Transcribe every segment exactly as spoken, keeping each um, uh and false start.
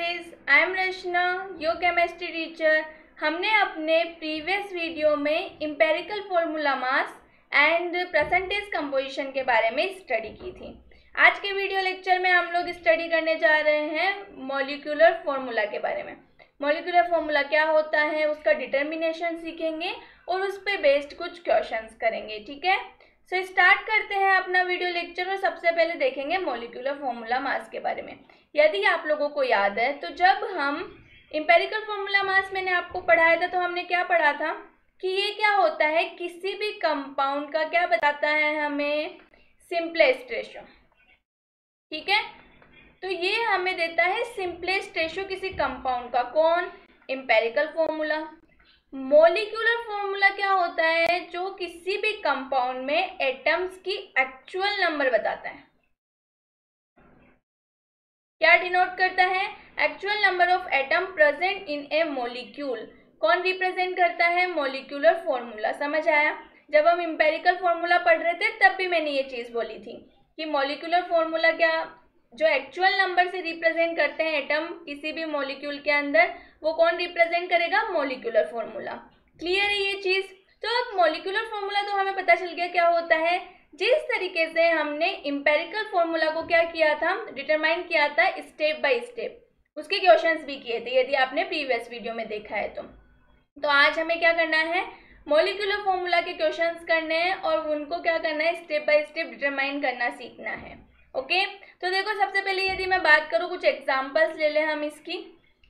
guys, I am Rachna, your chemistry teacher. हमने अपने previous video में empirical formula mass and percentage composition के बारे में स्टडी की थी। आज के वीडियो लेक्चर में हम लोग स्टडी करने जा रहे हैं मॉलिक्यूलर फॉर्मूला के बारे में। मॉलिक्यूलर फॉर्मूला क्या होता है, उसका डिटर्मिनेशन सीखेंगे और उस पर बेस्ड कुछ क्वेश्चंस करेंगे। ठीक है, सो so, स्टार्ट करते हैं अपना वीडियो लेक्चर और सबसे पहले देखेंगे मॉलिक्यूलर फॉर्मूला मास के बारे में। यदि आप लोगों को याद है तो जब हम एम्पिरिकल फॉर्मूला मास मैंने आपको पढ़ाया था तो हमने क्या पढ़ा था कि ये क्या होता है, किसी भी कंपाउंड का क्या बताता है हमें, सिंपलेस्ट रेशो। ठीक है, तो ये हमें देता है सिंपलेस्ट रेशो किसी कंपाउंड का। कौन? Empirical formula. मॉलिक्यूलर फॉर्मूला क्या होता है, जो किसी भी कंपाउंड में एटम्स की एक्चुअल नंबर बताता है। क्या डिनोट करता है? Actual number of atom present in a molecule. कौन रिप्रेजेंट करता है? Molecular formula. समझ आया? जब हम एम्पिरिकल फॉर्मूला पढ़ रहे थे तब भी मैंने ये चीज बोली थी कि मॉलिक्यूलर फॉर्मूला क्या, जो एक्चुअल नंबर से रिप्रेजेंट करते हैं एटम किसी भी मॉलिक्यूल के अंदर, वो कौन रिप्रेजेंट करेगा? Molecular formula. क्लियर है ये चीज? तो अब मॉलिक्यूलर फॉर्मूला तो हमें पता चल गया क्या होता है। जिस तरीके से हमने एम्पिरिकल फॉर्मूला को क्या किया था, डिटरमाइन किया था स्टेप बाय स्टेप, उसके क्वेश्चंस भी किए थे यदि आपने प्रीवियस वीडियो में देखा है तो तो आज हमें क्या करना है, मॉलिक्यूलर फॉर्मूला के क्वेश्चंस करने हैं और उनको क्या करना है, स्टेप बाय स्टेप डिटरमाइन करना सीखना है। ओके, तो देखो सबसे पहले यदि मैं बात करूँ, कुछ एग्जांपल्स ले लें हम इसकी।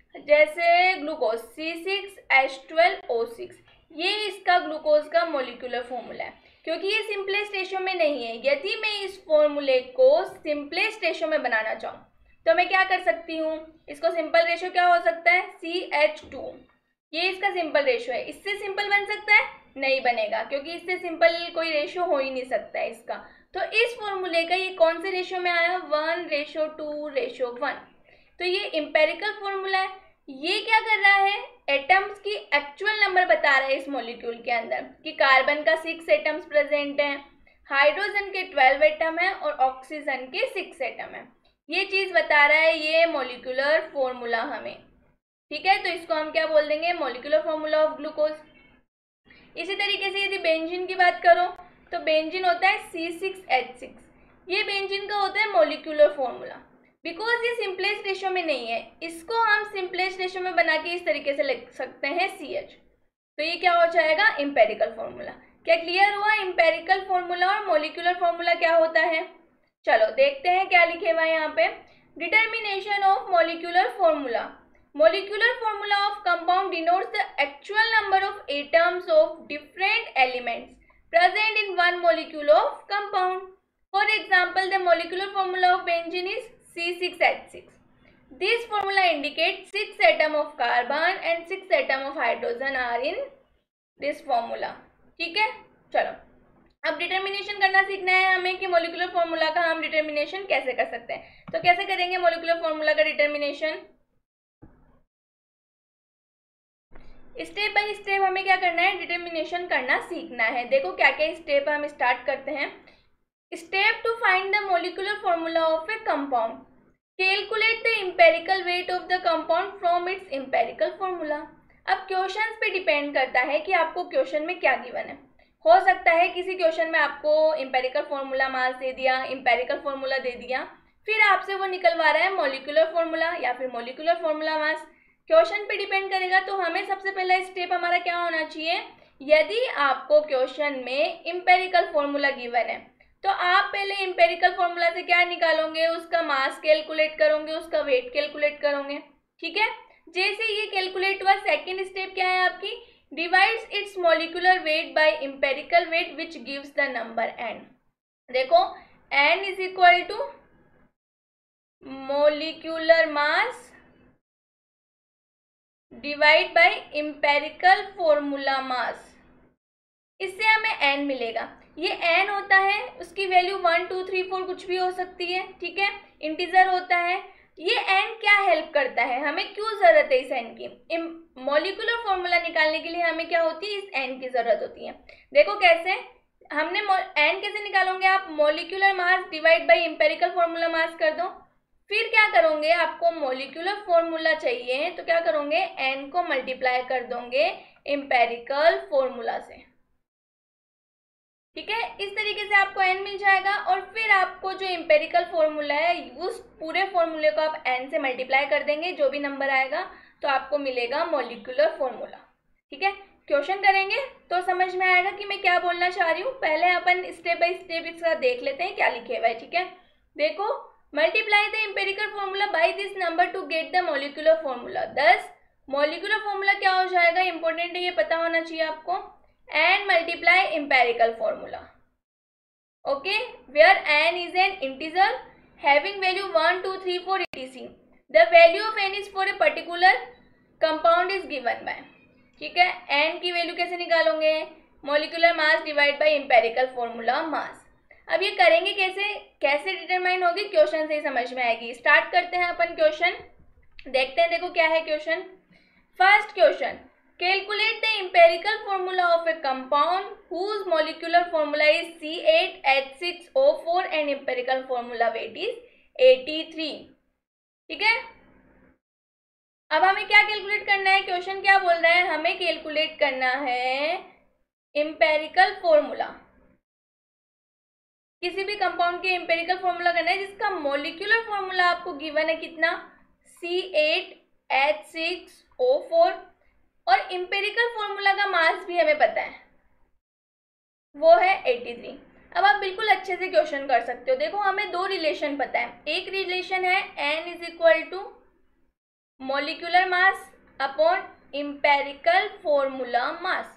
जैसे glucose C six H twelve O six, ये इसका ग्लूकोज का मॉलिक्यूलर फॉर्मूला है। क्योंकि ये सिंपलेस्ट रेशो में नहीं है, यदि मैं इस फॉर्मूले को सिंपलेस्ट रेशो में बनाना चाहूँ तो मैं क्या कर सकती हूँ, इसको सिंपल रेशो क्या हो सकता है, सी एच टू। ये इसका सिंपल रेशो है। इससे सिंपल बन सकता है? नहीं बनेगा, क्योंकि इससे सिंपल कोई रेशो हो ही नहीं सकता है इसका। तो इस फॉर्मूले का ये कौन से रेशो में आया, one ratio two ratio one. तो ये एम्पिरिकल फॉर्मूला है। ये क्या कर रहा है, एटम्स की एक्चुअल नंबर बता रहा है इस मॉलिक्यूल के अंदर कि कार्बन का सिक्स एटम्स प्रेजेंट है, हाइड्रोजन के ट्वेल्व एटम है और ऑक्सीजन के सिक्स एटम है। ये चीज बता रहा है ये मॉलिक्यूलर फॉर्मूला हमें। ठीक है, तो इसको हम क्या बोल देंगे, मॉलिक्यूलर फॉर्मूला ऑफ ग्लूकोज। इसी तरीके से यदि बेंजीन की बात करो तो बेंजीन होता है सी सिक्स एच सिक्स। ये बेंजीन का होता है मॉलिक्यूलर फॉर्मूला। बिकॉज ये सिंपलेस्ट रेशो में नहीं है, इसको हम सिंपलेस्ट रेशो में बना के इस तरीके से लिख सकते हैं सी एच। तो ये क्या हो जाएगा, एम्पिरिकल फॉर्मूला। क्या क्लियर हुआ? एम्पिरिकल फॉर्मूला और मॉलिक्यूलर फॉर्मूला क्या होता है। चलो देखते हैं क्या लिखे हुआ है यहाँ पे। Determination of molecular formula. Molecular formula of compound denotes the actual number of atoms of different elements present in one molecule of compound. For example, the molecular formula of benzene is C six H six. This formula indicates six atoms of carbon and six atoms of hydrogen are in this formula. ठीक है, चलो अब determination करना सीखना है हमें कि molecular formula का हम डिटर्मिनेशन कैसे कर सकते हैं। तो कैसे करेंगे मॉलिक्यूलर फॉर्मूला का डिटर्मिनेशन, स्टेप बाय स्टेप हमें क्या करना है, डिटर्मिनेशन करना सीखना है। देखो क्या क्या स्टेप हम स्टार्ट करते हैं। Step to find the molecular formula of a compound, calculate the empirical weight of the compound from its empirical formula. अब क्वेश्चंस पे डिपेंड करता है कि आपको क्वेश्चन में क्या गिवन है। हो सकता है किसी क्वेश्चन में आपको एम्पिरिकल फॉर्मूला मास दे दिया, एम्पिरिकल फॉर्मूला दे दिया, फिर आपसे वो निकलवा रहा है मॉलिक्यूलर फॉर्मूला या फिर मॉलिक्यूलर फॉर्मूला मास। क्वेश्चन पे डिपेंड करेगा। तो हमें सबसे पहला स्टेप हमारा क्या होना चाहिए, यदि आपको क्वेश्चन में एम्पिरिकल फॉर्मूला गिवन है तो आप पहले एम्पिरिकल फॉर्मूला से क्या निकालोगे, उसका मास कैलकुलेट करोगे, उसका वेट कैलकुलेट करोगे। ठीक है, जैसे ये कैलकुलेट हुआ, सेकेंड स्टेप क्या है आपकी, divides its molecular weight by empirical weight which gives the number n. देखो n is equal to molecular mass divide by empirical formula mass, इससे हमें n मिलेगा। ये n होता है, उसकी value one two three four कुछ भी हो सकती है। ठीक है, इंटीजर होता है। ये n क्या हेल्प करता है, हमें क्यों जरूरत है इस n की, मॉलिक्यूलर फॉर्मूला निकालने के लिए हमें क्या होती है, इस n की जरूरत होती है। देखो कैसे, हमने n कैसे निकालोगे आप, molecular mass divide by empirical formula mass कर दो, फिर क्या करोगे, आपको मोलिकुलर फॉर्मूला चाहिए तो क्या करोगे, एन को मल्टीप्लाई कर दोगे एम्पेरिकल फॉर्मूला से। ठीक है, इस तरीके से आपको एन मिल जाएगा और फिर आपको जो एम्पेरिकल फॉर्मूला है उस पूरे फॉर्मूले को आप एन से मल्टीप्लाई कर देंगे, जो भी नंबर आएगा तो आपको मिलेगा मोलिकुलर फॉर्मूला। ठीक है, क्वेश्चन करेंगे तो समझ में आएगा कि मैं क्या बोलना चाह रही हूँ। पहले अपन स्टेप बाय स्टेप इसका देख लेते हैं क्या लिखे हुआ है। ठीक है, देखो, multiply the empirical formula by this number to get the molecular formula. This molecular formula क्या हो जाएगा, इंपॉर्टेंट है, ये पता होना चाहिए आपको, and multiply empirical formula. Okay, where n is an integer having value one two three four etc, the value of n is for a particular compound is given by. ठीक है, एन की value कैसे निकालोगे, molecular mass divide by empirical formula mass. अब ये करेंगे कैसे, कैसे डिटरमाइन होगी, क्वेश्चन से ही समझ में आएगी। स्टार्ट करते हैं अपन क्वेश्चन, देखते हैं। देखो क्या है question. First question, calculate the empirical formula of a compound whose molecular formula is C eight H six O four and empirical formula weight is eighty three. ठीक है, अब हमें क्या कैलकुलेट करना है, क्वेश्चन क्या बोल रहा है, हमें कैलकुलेट करना है एम्पेरिकल फॉर्मूला, किसी भी कंपाउंड के एम्पेरिकल फॉर्मूला करना है जिसका मोलिकुलर फॉर्मूला आपको गिवन है कितना, C eight H six O four, और एम्पेरिकल फॉर्मूला का मास भी हमें पता है, वो है एटी थ्री। अब आप बिल्कुल अच्छे से क्वेश्चन कर सकते हो। देखो, हमें दो रिलेशन पता है, एक रिलेशन है n is equal to molecular mass upon empirical formula mass,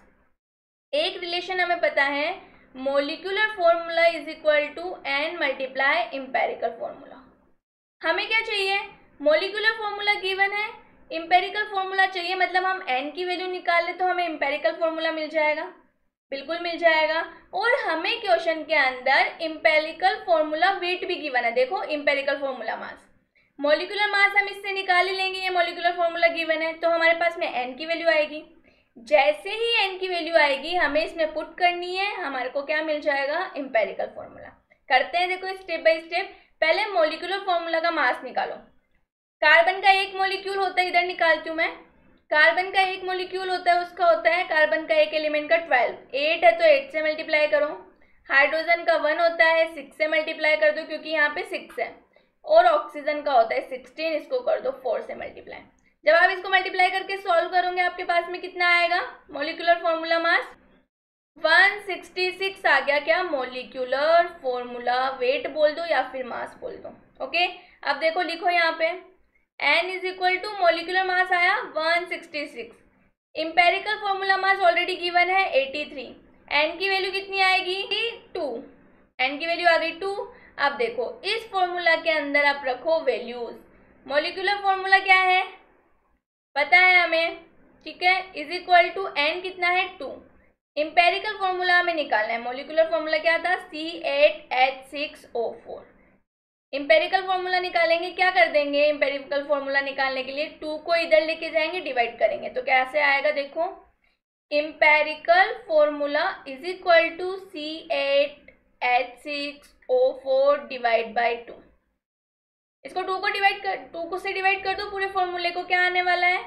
एक रिलेशन हमें पता है molecular formula is equal to n multiply empirical formula. हमें क्या चाहिए, मोलिकुलर फॉर्मूला गिवन है, एम्पेरिकल फॉर्मूला चाहिए, मतलब हम एन की वैल्यू निकाल ले तो हमें एम्पेरिकल फॉर्मूला मिल जाएगा, बिल्कुल मिल जाएगा। और हमें क्वेश्चन के अंदर एम्पेरिकल फॉर्मूला वेट भी गिवन है। देखो, empirical formula mass, molecular mass हम इससे निकाल ही लेंगे, ये मोलिकुलर फॉर्मूला गिवन है तो हमारे पास में एन की वैल्यू आएगी। जैसे ही एन की वैल्यू आएगी हमें इसमें पुट करनी है, हमारे को क्या मिल जाएगा, एम्पेरिकल फॉर्मूला। करते हैं, देखो स्टेप बाय स्टेप। पहले मोलिकुलर फॉर्मूला का मास निकालो। कार्बन का एक मोलिक्यूल होता है, इधर निकालती हूँ मैं, कार्बन का एक मोलिक्यूल होता है, उसका होता है कार्बन का एक एलिमेंट का ट्वेल्व, एट है तो एट से मल्टीप्लाई करो। हाइड्रोजन का वन होता है, सिक्स से मल्टीप्लाई कर दो क्योंकि यहाँ पे सिक्स है, और ऑक्सीजन का होता है सिक्सटीन, इसको कर दो फोर से मल्टीप्लाई। जब आप इसको मल्टीप्लाई करके सॉल्व करोगे आपके पास में कितना आएगा, molecular formula mass one sixty six आ गया। क्या, मोलिकुलर फॉर्मूला वेट बोल दो या फिर मास बोल दो। ओके, अब देखो, लिखो यहाँ पे n is equal to molecular mass आया one sixty six, empirical formula mass already given है एटी थ्री, n की वैल्यू कितनी आएगी, टू, n की वैल्यू आ गई टू। अब देखो, इस फॉर्मूला के अंदर आप रखो वैल्यूज, मोलिकुलर फॉर्मूला क्या है पता है हमें, ठीक है, इज इक्वल टू एन कितना है, टू। एम्पेरिकल फॉर्मूला हमें निकालना है, मोलिकुलर फॉर्मूला क्या था, C eight H six O four. Empirical formula निकालेंगे, क्या कर देंगे, एम्पेरिकल फॉर्मूला निकालने के लिए टू को इधर लेके जाएंगे, डिवाइड करेंगे तो कैसे आएगा, देखो, empirical formula is equal to C eight H six O four divide by two. इसको टू को डिवाइड कर टू को से डिवाइड कर दो, पूरे फॉर्मूले को क्या आने वाला है,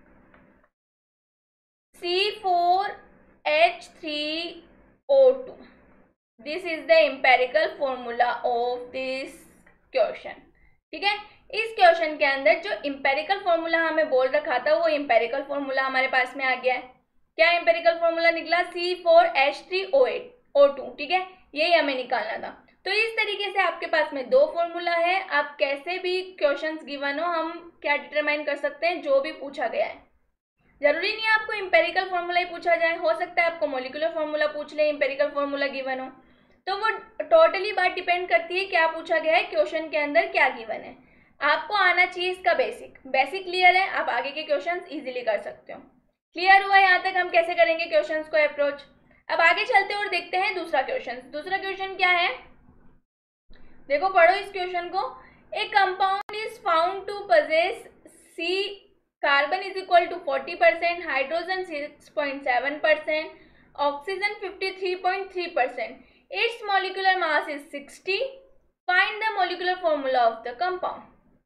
C four H three O two. This is the empirical formula of this question. ठीक है, इस क्वेश्चन के अंदर जो एम्पेरिकल फॉर्मूला हमें बोल रखा था वो एम्पेरिकल फॉर्मूला हमारे पास में आ गया है। क्या एम्पेरिकल फॉर्मूला निकला, C four H three O eight O two. ठीक है, यही हमें निकालना था। तो इस तरीके से आपके पास में दो फॉर्मूला है, आप कैसे भी क्वेश्चंस गिवन हो हम क्या डिटरमाइन कर सकते हैं, जो भी पूछा गया है। जरूरी नहीं है आपको एम्पेरिकल फॉर्मूला ही पूछा जाए, हो सकता है आपको मोलिकुलर फॉर्मूला पूछ ले, एम्पेरिकल फॉर्मूला गिवन हो, तो वो टोटली बात डिपेंड करती है क्या पूछा गया है, क्वेश्चन के अंदर क्या गिवन है। आपको आना चाहिए इसका बेसिक। बेसिक क्लियर है, आप आगे के क्वेश्चंस इजीली कर सकते हो। क्लियर हुआ यहाँ तक हम कैसे करेंगे क्वेश्चंस को अप्रोच। अब आगे चलते और देखते हैं दूसरा क्वेश्चन। दूसरा क्वेश्चन क्या है, देखो पढ़ो इस क्वेश्चन को। A compound is found to possess C carbon is equal to forty percent, hydrogen six point seven percent, oxygen fifty three point three percent, its molecular mass is sixty, find the molecular formula of the compound.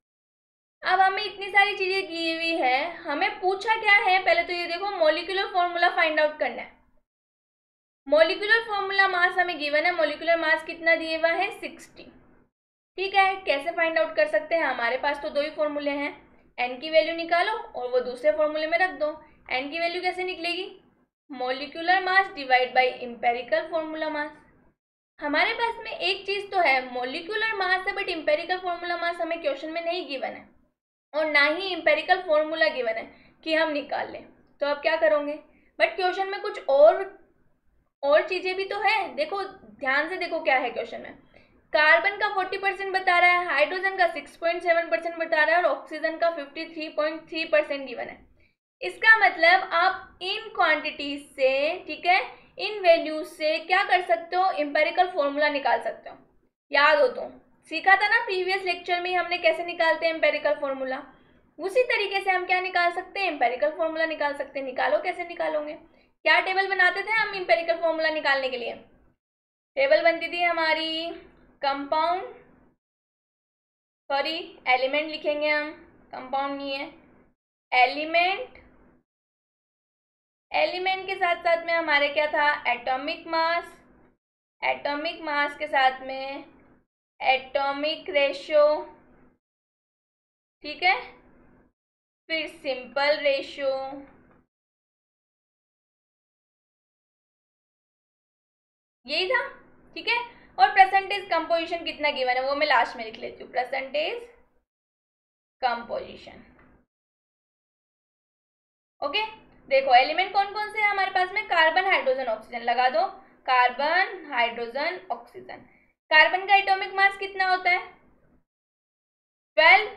अब हमें इतनी सारी चीजें की हुई है, हमें पूछा क्या है, पहले तो ये देखो मॉलिक्यूलर फॉर्मूला फाइंड आउट करना है। मॉलिक्यूलर फॉर्मूला मास हमें गिवन है, मॉलिक्यूलर मास कितना दिए हुआ है सिक्सटी। ठीक है, कैसे फाइंड आउट कर सकते हैं, हमारे पास तो दो ही फॉर्मूले हैं, एन की वैल्यू निकालो और वो दूसरे फॉर्मूले में रख दो। एन की वैल्यू कैसे निकलेगी, molecular mass divide by empirical formula mass. हमारे पास में एक चीज तो है, मॉलिक्यूलर मास है, बट एम्पिरिकल फॉर्मूला मास हमें क्वेश्चन में नहीं गिवन है और ना ही एम्पेरिकल फॉर्मूला गिवन है कि हम निकाल लें। तो अब क्या करोगे, बट क्वेश्चन में कुछ और और चीजें भी तो है, देखो ध्यान से देखो क्या है क्वेश्चन में। कार्बन का फोर्टी परसेंट बता रहा है, हाइड्रोजन का सिक्स पॉइंट सेवन परसेंट बता रहा है और ऑक्सीजन का fifty three point three percent given है। इसका मतलब आप इन क्वांटिटीज से, ठीक है, इन वैल्यूज से क्या कर सकते हो, एम्पेरिकल फॉर्मूला निकाल सकते हो। याद हो तो सीखा था ना प्रीवियस लेक्चर में हमने कैसे निकालते हैं एम्पेरिकल फॉर्मूला, उसी तरीके से हम क्या निकाल सकते हैं, एम्पेरिकल फॉर्मूला निकाल सकते हैं। निकालो, कैसे निकालोगे, क्या टेबल बनाते थे हम एम्पेरिकल फॉर्मूला निकालने के लिए, टेबल बनती थी हमारी कंपाउंड, सॉरी एलिमेंट लिखेंगे हम, कंपाउंड नहीं है, एलिमेंट, एलिमेंट के साथ साथ में हमारे क्या था, एटॉमिक मास, एटॉमिक मास के साथ में एटॉमिक रेशियो, ठीक है, फिर सिंपल रेशियो, यही था, ठीक है। और परसेंटेज कंपोजिशन कितना गिवन है वो मैं लास्ट में लिख लेती हूँ, परसेंटेज कंपोजिशन। ओके, देखो एलिमेंट कौन कौन से है हमारे पास में, कार्बन हाइड्रोजन ऑक्सीजन, लगा दो कार्बन हाइड्रोजन ऑक्सीजन। कार्बन का एटॉमिक मास कितना होता है, ट्वेल्व,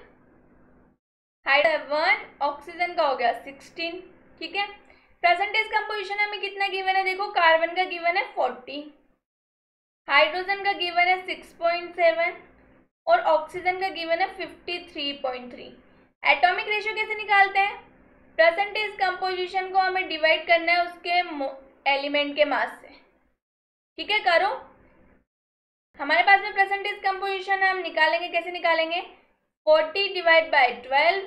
हाइड्रोजन ऑक्सीजन का हो गया सिक्सटीन, ठीक है। परसेंटेज कंपोजिशन हमें कितना गिवन है, देखो कार्बन का गिवन है फोर्टी, हाइड्रोजन का गिवन है सिक्स पॉइंट सेवन और ऑक्सीजन का गिवन है fifty three point three. Atomic ratio कैसे निकालते हैं, परसेंटेज कंपोजिशन को हमें डिवाइड करना है उसके एलिमेंट के मास से, ठीक है। करो, हमारे पास में परसेंटेज कंपोजिशन हम निकालेंगे, कैसे निकालेंगे, forty divide by twelve,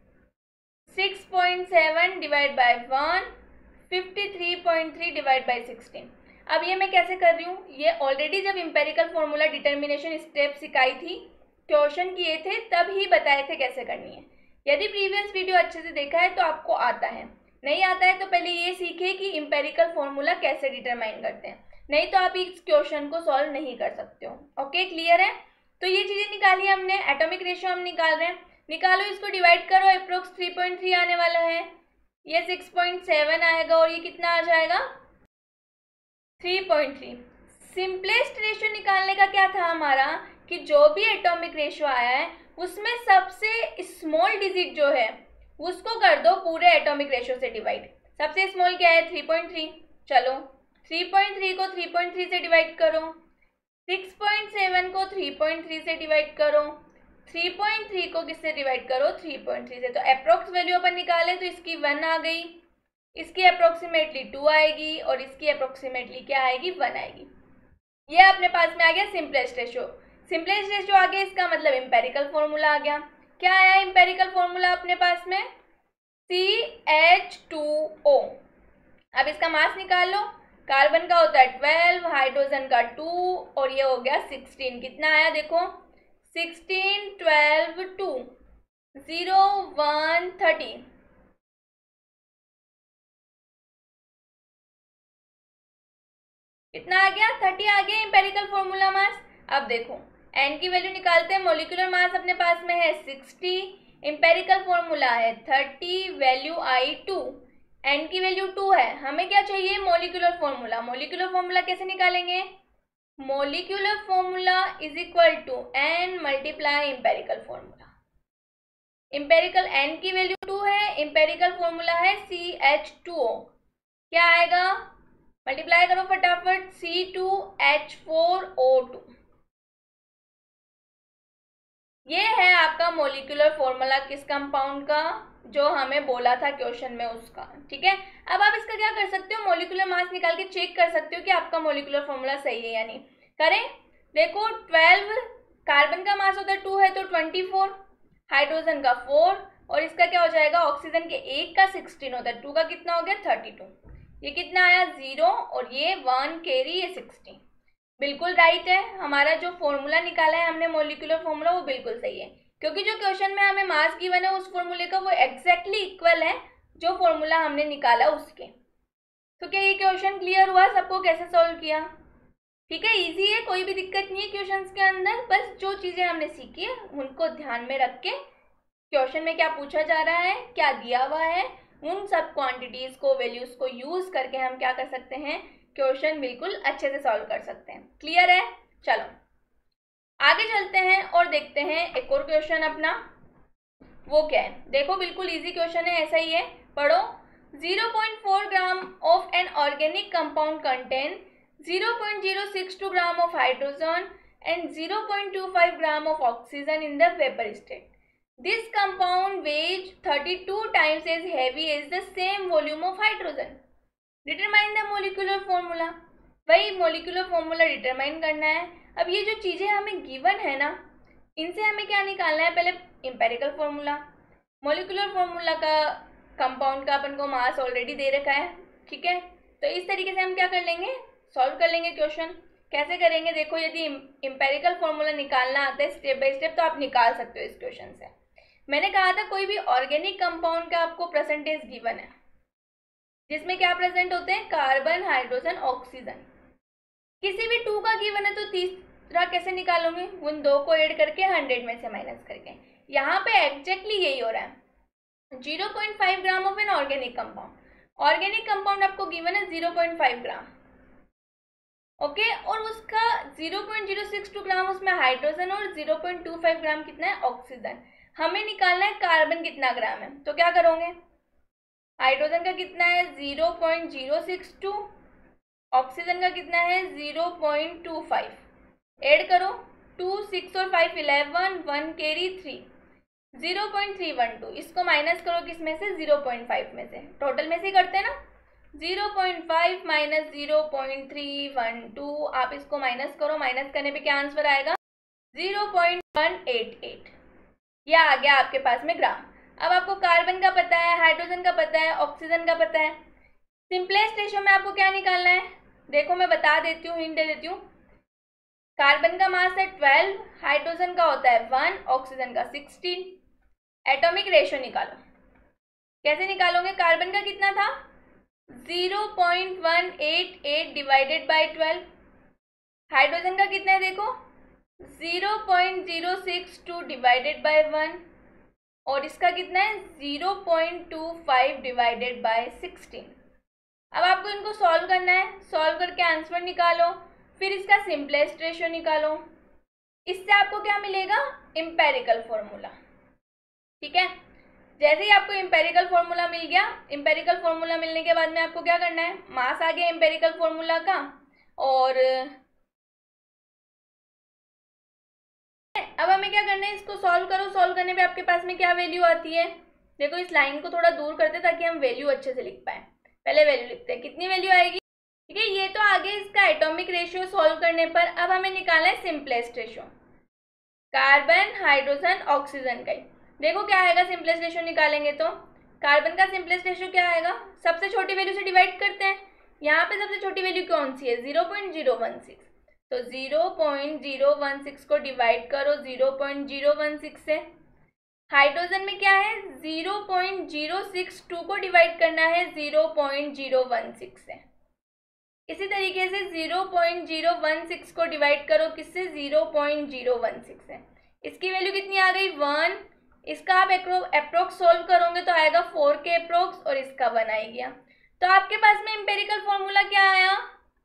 six point seven divide by one, fifty three point three divide by sixteen. अब ये मैं कैसे कर रही हूँ, ये ऑलरेडी जब इंपेरिकल फॉर्मूला डिटर्मिनेशन स्टेप सिखाई थी, क्वेश्चन किए थे, तब ही बताए थे कैसे करनी है। यदि प्रीवियस वीडियो अच्छे से देखा है तो आपको आता है, नहीं आता है तो पहले ये सीखे कि इंपेरिकल फॉर्मूला कैसे डिटरमाइन करते हैं, नहीं तो आप इस क्वेश्चन को सॉल्व नहीं कर सकते हो। ओके, क्लियर है। तो ये चीजें निकाली हमने, एटॉमिक रेशियो हम निकाल रहे हैं, निकालो, इसको डिवाइड करो, अप्रोक्स थ्री पॉइंट थ्री आने वाला है, ये सिक्स पॉइंट सेवन आएगा और ये कितना आ जाएगा, three point three. Simplest ratio निकालने का क्या था हमारा, कि जो भी एटॉमिक रेशियो आया है उसमें सबसे स्मॉल डिजिट जो है उसको कर दो पूरे एटॉमिक रेशियो से डिवाइड। सबसे स्मॉल क्या है, थ्री पॉइंट थ्री, चलो थ्री पॉइंट थ्री को थ्री पॉइंट थ्री से डिवाइड करो, सिक्स पॉइंट सेवन को थ्री पॉइंट थ्री से डिवाइड करो, थ्री पॉइंट थ्री को किससे डिवाइड करो, थ्री पॉइंट थ्री से। तो अप्रोक्स वैल्यू अपन निकाले तो इसकी वन आ गई, इसकी अप्रोक्सीमेटली टू आएगी और इसकी अप्रोक्सीमेटली क्या आएगी, वन आएगी। ये अपने पास में आ गया सिंपलेस्ट रेशियो। सिंपलेस्ट रेशियो आ गया, इसका मतलब एम्पेरिकल फॉर्मूला आ गया। क्या आया एम्पेरिकल फॉर्मूला अपने पास में, सी एच टू ओ। अब इसका मास निकाल लो, कार्बन का होता है ट्वेल्व, हाइड्रोजन का टू और ये हो गया सिक्सटीन। कितना आया देखो, sixteen, twelve, two, zero, one, thirty. कितना आ गया, थर्टी आ गया एम्पेरिकल फॉर्मूला मास। अब देखो एन की वैल्यू निकालते हैं, मोलिकुलर मास अपने पास में है सिक्सटी, एम्पेरिकल फॉर्मूला है थर्टी, वैल्यू आई टू, एन की वैल्यू टू है, हमें क्या चाहिए, मोलिकुलर फॉर्मूला। मोलिकुलर फॉर्मूला कैसे निकालेंगे, molecular formula is equal to n multiply empirical formula. Empirical n की वैल्यू टू है, एम्पेरिकल फॉर्मूला है सी एच टू ओ, क्या आएगा, मल्टीप्लाई करो फटाफट, C two H four O two. ये है आपका मोलिकुलर फॉर्मूला किस कंपाउंड का, जो हमें बोला था क्वेश्चन में उसका, ठीक है। अब आप इसका क्या कर सकते हो, मोलिकुलर मास निकाल के चेक कर सकते हो कि आपका मोलिकुलर फॉर्मूला सही है या नहीं। करें, देखो ट्वेल्व कार्बन का मास होता है टू है तो ट्वेंटी फोर, हाइड्रोजन का फोर, और इसका क्या हो जाएगा, ऑक्सीजन के एक का सिक्सटीन होता है, टू का कितना हो गया थर्टी टू। ये कितना आया जीरो, और ये वन कैरी ये सिक्सटीन। बिल्कुल राइट है, हमारा जो फॉर्मूला निकाला है हमने मॉलिक्यूलर फॉर्मूला वो बिल्कुल सही है, क्योंकि जो क्वेश्चन में हमें मास गिवन है उस फॉर्मूले का वो एग्जैक्टली इक्वल है जो फॉर्मूला हमने निकाला उसके। तो क्या ये क्वेश्चन क्लियर हुआ सबको, कैसे सॉल्व किया? ठीक है, इजी है, कोई भी दिक्कत नहीं है क्वेश्चंस के अंदर, बस जो चीजें हमने सीखी है उनको ध्यान में रख के क्वेश्चन में क्या पूछा जा रहा है, क्या दिया हुआ है, उन सब क्वांटिटीज को, वैल्यूज को यूज करके हम क्या कर सकते हैं, क्वेश्चन बिल्कुल अच्छे से सॉल्व कर सकते हैं। क्लियर है? चलो आगे चलते हैं और देखते हैं एक और क्वेश्चन अपना, वो क्या है। देखो बिल्कुल इजी क्वेश्चन है, ऐसा ही है, पढ़ो। Zero point four gram of an organic compound contain zero point zero six two gram of hydrogen and zero point two five gram of oxygen in the vapor state. This compound weighs thirty-two times as heavy as the same volume of hydrogen. Determine the molecular formula. वही molecular formula determine करना है। अब ये जो चीजें हमें given है ना, इनसे हमें क्या निकालना है, पहले empirical formula, molecular formula का कंपाउंड का अपन को मास ऑलरेडी दे रखा है, ठीक है। तो इस तरीके से हम क्या कर लेंगे, सॉल्व कर लेंगे क्वेश्चन। कैसे करेंगे, देखो यदि इंपेरिकल फॉर्मूला निकालना आता है स्टेप बाय स्टेप तो आप निकाल सकते हो इस क्वेश्चन से। मैंने कहा था कोई भी ऑर्गेनिक कंपाउंड का आपको परसेंटेज गिवन है, जिसमें क्या प्रेजेंट होते हैं, कार्बन, हाइड्रोजन, ऑक्सीजन। किसी भी टू का गिवन है तो तीसरा कैसे निकालोगे, उन दो को ऐड करके हंड्रेड में से माइनस करके। यहाँ पे एग्जैक्टली यही हो रहा है, zero point five gram of an organic compound. Organic compound आपको गिवन है zero point five gram, okay okay, और उसका zero point zero six two gram उसमें हाइड्रोजन और zero point two five gram कितना है, ऑक्सीजन। हमें निकालना है कार्बन कितना ग्राम है, तो क्या करोगे, हाइड्रोजन का कितना है zero point zero six two, oxygen का कितना है zero point two five, add करो, टू सिक्स और five eleven, one carry three, zero point three one two. इसको माइनस करो किस में से, ज़ीरो पॉइंट फाइव में से, टोटल में से करते हैं ना, zero point five minus zero point three one two, आप इसको माइनस करो, माइनस करने पे क्या आंसर आएगा, zero point one eight eight. यह आ गया आपके पास में ग्राम। अब आपको कार्बन का पता है, हाइड्रोजन का पता है, ऑक्सीजन का पता है, सिंपलेस्ट रेशियो में आपको क्या निकालना है, देखो मैं बता देती हूँ, हिंट दे देती हूँ। कार्बन का मास है ट्वेल्व, हाइड्रोजन का होता है वन, ऑक्सीजन का सिक्सटीन। एटॉमिक रेशियो निकालो, कैसे निकालोगे, कार्बन का कितना था zero point one eight eight divided by twelve, hydrogen का कितना है देखो zero point zero six two divided by one, और इसका कितना है zero point two five divided by sixteen. अब आपको इनको सॉल्व करना है, सॉल्व करके आंसर निकालो, फिर इसका सिंपलेस्ट रेशियो निकालो। इससे आपको क्या मिलेगा, एम्पेरिकल फॉर्मूला, ठीक है। जैसे ही आपको एम्पेरिकल फॉर्मूला मिल गया, एम्पेरिकल फॉर्मूला मिलने के बाद में आपको क्या करना है, मास आ गया एम्पेरिकल फॉर्मूला का, और अब हमें क्या करना है, इसको सॉल्व करो। सॉल्व करने पे आपके पास में क्या वैल्यू आती है, देखो इस लाइन को थोड़ा दूर करते ताकि हम वैल्यू अच्छे से लिख पाए। पहले वैल्यू लिखते हैं, कितनी वैल्यू आएगी, ठीक है। ये तो आगे इसका एटॉमिक रेशियो सॉल्व करने पर। अब हमें निकालना है simplest ratio, carbon, hydrogen, oxygen का। देखो क्या आएगा, सिंपलेस्ट रेशियो निकालेंगे तो कार्बन का सिंपलेस्ट रेशियो क्या आएगा, सबसे छोटी वैल्यू से डिवाइड करते हैं। यहाँ पे सबसे छोटी वैल्यू कौन सी है, zero point zero one six, तो zero point zero one six को डिवाइड करो zero point zero one six से। हाइड्रोजन में क्या है, zero point zero six two को डिवाइड करना है zero point zero one six से। इसी तरीके से zero point zero one six को डिवाइड करो किससे, zero point zero one six से। इसकी वैल्यू कितनी आ गई, वन। इसका आप अप्रोक्स सोल्व करोगे तो आएगा फोर के अप्रोक्स, और इसका वन आ गया। तो आपके पास में एम्पेरिकल फॉर्मूला क्या आया,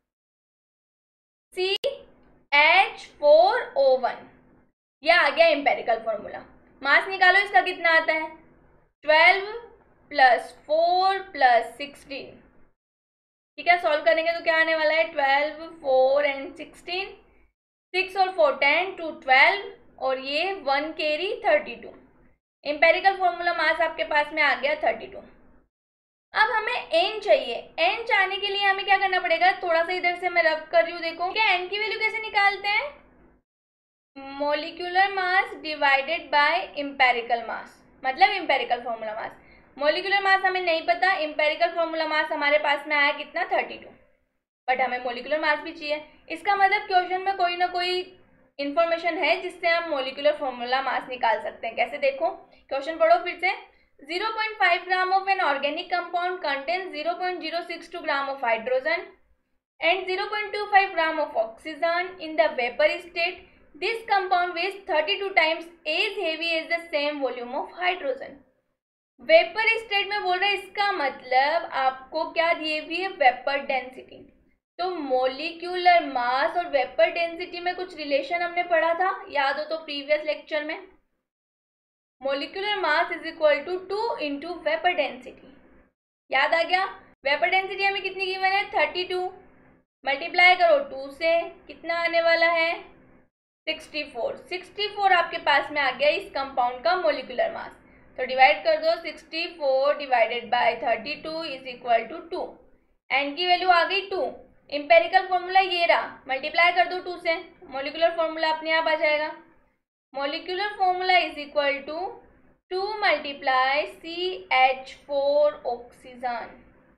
C H four O one, यह आ गया एम्पेरिकल फॉर्मूला। मास निकालो, इसका कितना आता है, twelve plus four plus sixteen, ठीक है। सॉल्व करेंगे तो क्या आने वाला है, twelve, four and sixteen, six और फोर टेन, टू ट्वेल्व, और ये one carry thirty two. Empirical formula mass आपके पास में आ गया थर्टी टू। अब हमें एन चाहिए। एन चाहने के लिए हमें क्या करना पड़ेगा, थोड़ा सा इधर से मैं रब कर रही हूँ, देखो क्या एन की वैल्यू कैसे निकालते हैं, molecular mass divided by empirical mass, मतलब empirical formula mass. Molecular mass हमें नहीं पता, इम्पेरिकल फॉर्मूला मास हमारे पास में आया कितना, थर्टी टू, बट हमें मोलिकुलर मास भी चाहिए। इसका मतलब क्वेश्चन में कोई ना कोई इन्फॉर्मेशन है जिससे हम मोलिकुलर फॉर्मूला मास निकाल सकते हैं। कैसे, देखो क्वेश्चन पढ़ो फिर से। zero point five gram of an organic compound contains zero point zero six two gram of hydrogen and zero point two five gram of oxygen in the vapor state. This compound weighs thirty-two times as heavy as the same volume of hydrogen. Vapour state में बोल रहे हैं, इसका मतलब आपको क्या दिए हुई है, वेपर डेंसिटी। तो मोलिक्यूलर मास और वेपर डेंसिटी में कुछ रिलेशन हमने पढ़ा था, याद हो तो प्रीवियस लेक्चर में। Molecular mass is equal to two into vapour density, याद आ गया। वेपर डेंसिटी हमें कितनी गिवन है, थर्टी टू, मल्टीप्लाई करो टू से, कितना आने वाला है, सिक्सटी फोर। सिक्सटी फोर आपके पास में आ गया इस कंपाउंड का मोलिकुलर मास। तो डिवाइड कर दो, sixty four divided by thirty two is equal to two. N की वैल्यू आ गई टू, इम्पेरिकल फॉर्मूला ये रहा, मल्टीप्लाई कर दो टू से, मोलिकुलर फॉर्मूला अपने आप आ जाएगा। Molecular formula is equal to two multiply C H four oxygen,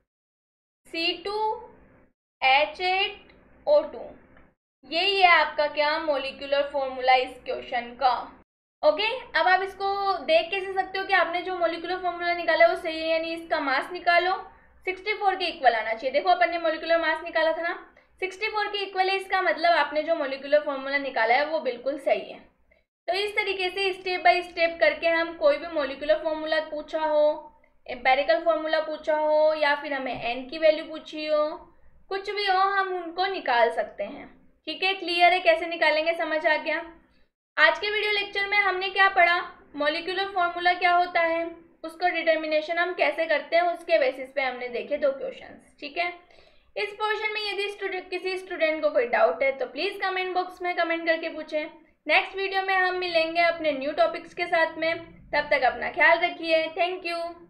C two H eight O two. यही है आपका क्या, मोलिकुलर फॉर्मूला इस क्वेश्चन का। ओके okay, अब आप इसको देख कैसे सकते हो कि आपने जो मोलिकुलर फॉर्मूला निकाला है वो सही है, यानी इसका मास निकालो, सिक्सटी फोर के इक्वल आना चाहिए। देखो अपन ने मोलिकुलर मास निकाला था ना, सिक्सटी फोर के इक्वल है, इसका मतलब आपने जो मोलिकुलर फॉर्मूला निकाला है वो बिल्कुल सही है। तो इस तरीके से स्टेप बाय स्टेप करके हम कोई भी मोलिकुलर फॉर्मूला पूछा हो, एम्पेरिकल फॉर्मूला पूछा हो, या फिर हमें एन की वैल्यू पूछी हो, कुछ भी हो, हम उनको निकाल सकते हैं। ठीक है, क्लियर है कैसे निकालेंगे, समझ आ गया। आज के वीडियो लेक्चर में हमने क्या पढ़ा, मोलिकुलर फॉर्मूला क्या होता है, उसका डिटर्मिनेशन हम कैसे करते हैं, उसके बेसिस पे हमने देखे दो क्वेश्चंस। ठीक है, इस पोर्शन में यदि स्टूडेंट किसी स्टूडेंट को कोई डाउट है तो प्लीज़ कमेंट बॉक्स में कमेंट करके पूछें। नेक्स्ट वीडियो में हम मिलेंगे अपने न्यू टॉपिक्स के साथ में, तब तक अपना ख्याल रखिए। Thank you.